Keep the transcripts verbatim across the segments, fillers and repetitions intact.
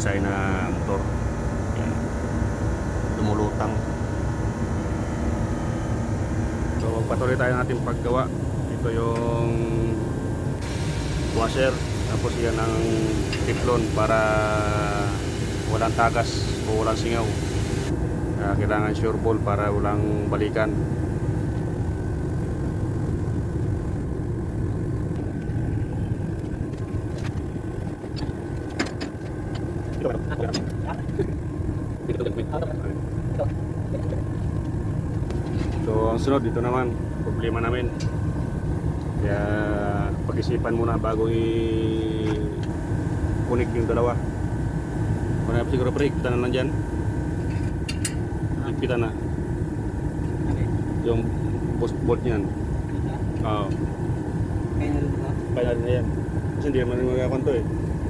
design na motor. Yan. Lumulutang. So patuloy tayo natin paggawa. Ito yung washer, tapos yan ang teflon para walang tagas o walang singaw. Uh, kailangan sure ball para walang balikan. So ang sunod dito naman problema namin, kaya pag-isipan muna bago i-connect yung dalawa. Kung na siguro break, kita na lang dyan. Kita na yung bolt niyan. Oo. Kaya na rin ba? Kaya na rin na yan. Kasi hindi naman magkakon to eh.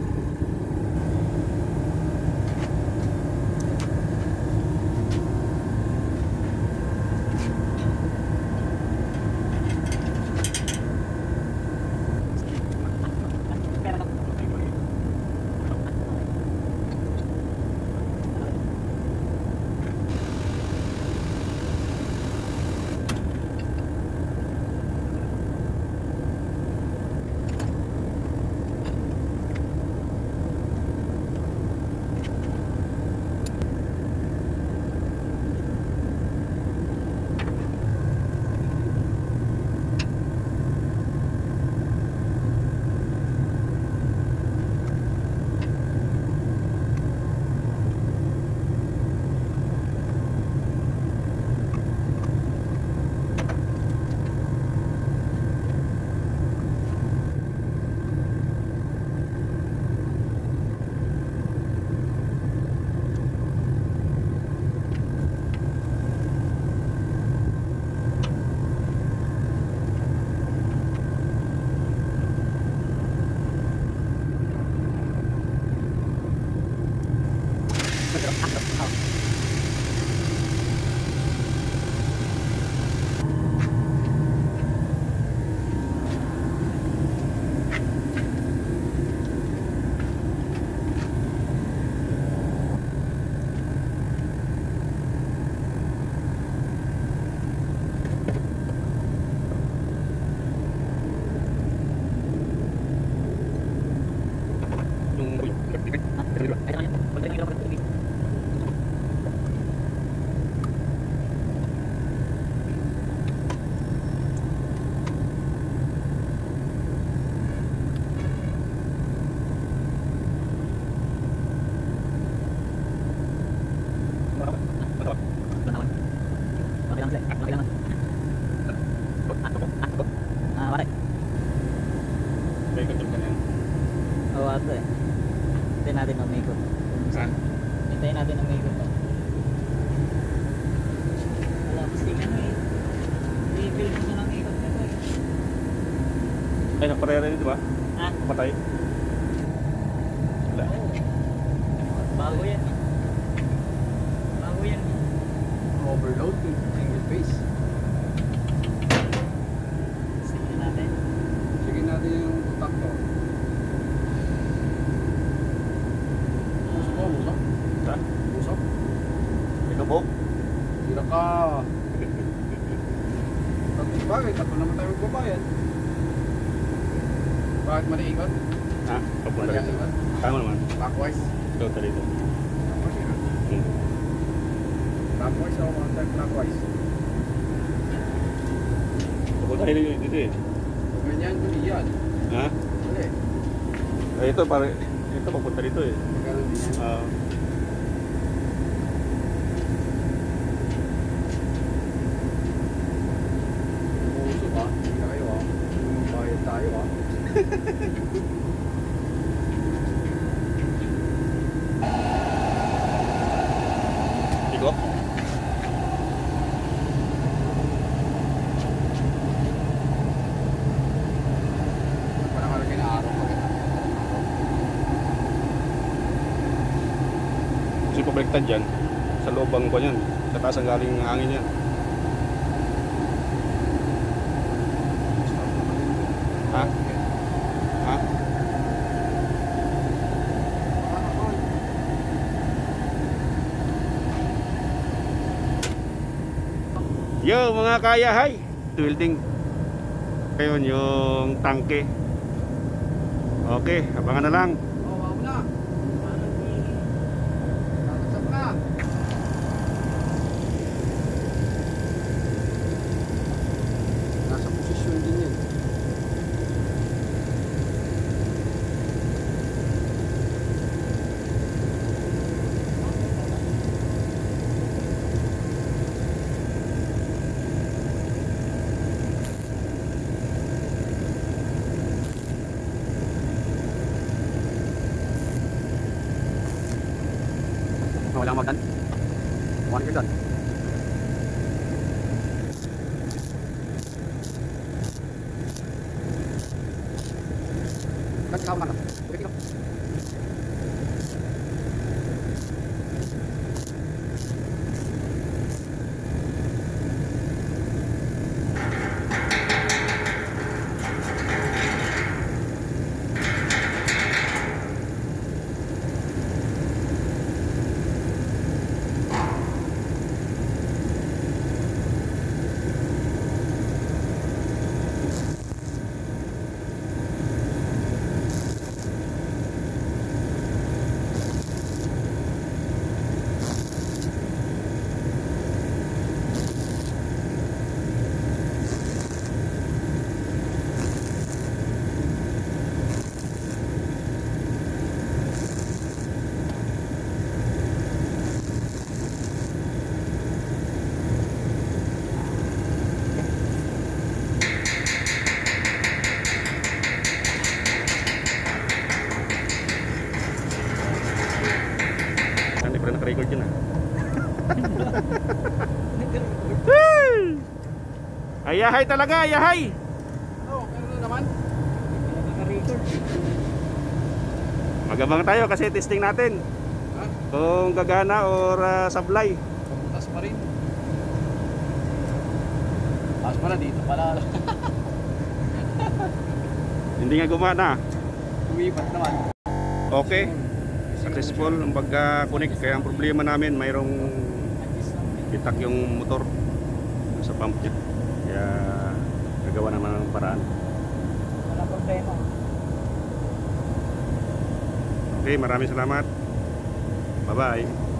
Hintayin natin na umikot. Saan? Hintayin natin na umikot. Wala, kasi ano eh. I-fill mo na ng ikot nito eh. Ay, nakapatay rin dito ba? Ha? Nakapatay? Wala. Bago yan eh. Bago yan eh. Overload, single phase. Sige natin. Sige natin yung tutak to. Busok, busok. Saan? Busok. Ikaw po? Tira ka. Tapos bagay, tatlo naman tayo magbabayad. Bakit mali ikot? Ha? Papunta Mali rito. ikot? Tama naman. Clockwise. Ikaw ta rito. Clockwise yun. Hmm. Clockwise o one time clockwise. Papunta rito dito eh. Ganyan, mali yan. Ha? Mali. Ay, ito, pare, ito papunta rito eh. Ganun din yan. Ah. Umuuso ka. Hindi kayo ah. Magbayad tayo ah. Ikaw? Parang kalagay na araw pa kita. Kasi pabaliktad dyan, sa loob ang buwan yan, sa taas ang galing ng hangin yan. Ha? Ha? Yo mga kayahay, welding. Ayun yung tangke. Okay, abangan na lang. Oh, wag mo na. Tatagsak na. Nasa posisyon din yan. Walang magdan. One ka doon. Kat ka mana? Okey ka. Pernah naka-record yun ah. Ayahay talaga, ayahay. Oh, pero na naman. Naka-record. Magabang tayo kasi testing natin Ha? kung gagana or uh, sablay. Pabutas pa rin. Taas pala dito pala. Hindi nga gumana. Umipat naman. Okay, successful ang pagka-connect. Kaya ang problema namin mayroong itak yung motor sa pump jet. Kaya gagawa naman ng paraan. Wala problema. Okay, maraming salamat. Bye bye.